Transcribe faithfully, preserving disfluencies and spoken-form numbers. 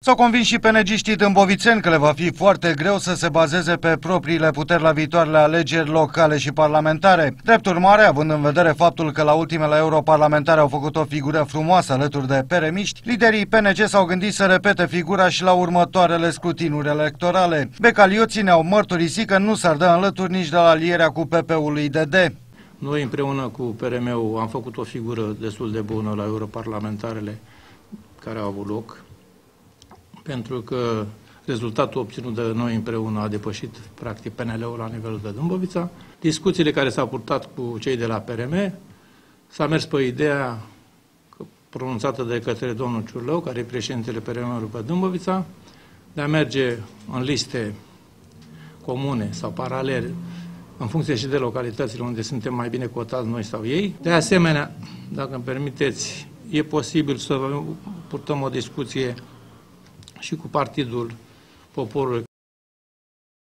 S-au convins și penegiștii dâmbovițeni că le va fi foarte greu să se bazeze pe propriile puteri la viitoarele alegeri locale și parlamentare. Drept urmare, având în vedere faptul că la ultimele europarlamentare au făcut o figură frumoasă alături de peremiști, liderii P N G s-au gândit să repete figura și la următoarele scrutinuri electorale. Becalioții ne-au mărturisit că nu s-ar da înlături nici de la alierea cu P P-ul D D. Noi împreună cu P R M-ul am făcut o figură destul de bună la europarlamentarele care au avut loc, pentru că rezultatul obținut de noi împreună a depășit practic P N L-ul la nivelul de Dâmbovița. Discuțiile care s-au purtat cu cei de la P R M s-a mers pe ideea pronunțată de către domnul Ciurlău, care e președintele P R M-ului pe Dâmbovița, de a merge în liste comune sau paralele, în funcție și de localitățile unde suntem mai bine cotați noi sau ei. De asemenea, dacă îmi permiteți, e posibil să purtăm o discuție și cu Partidul Poporului,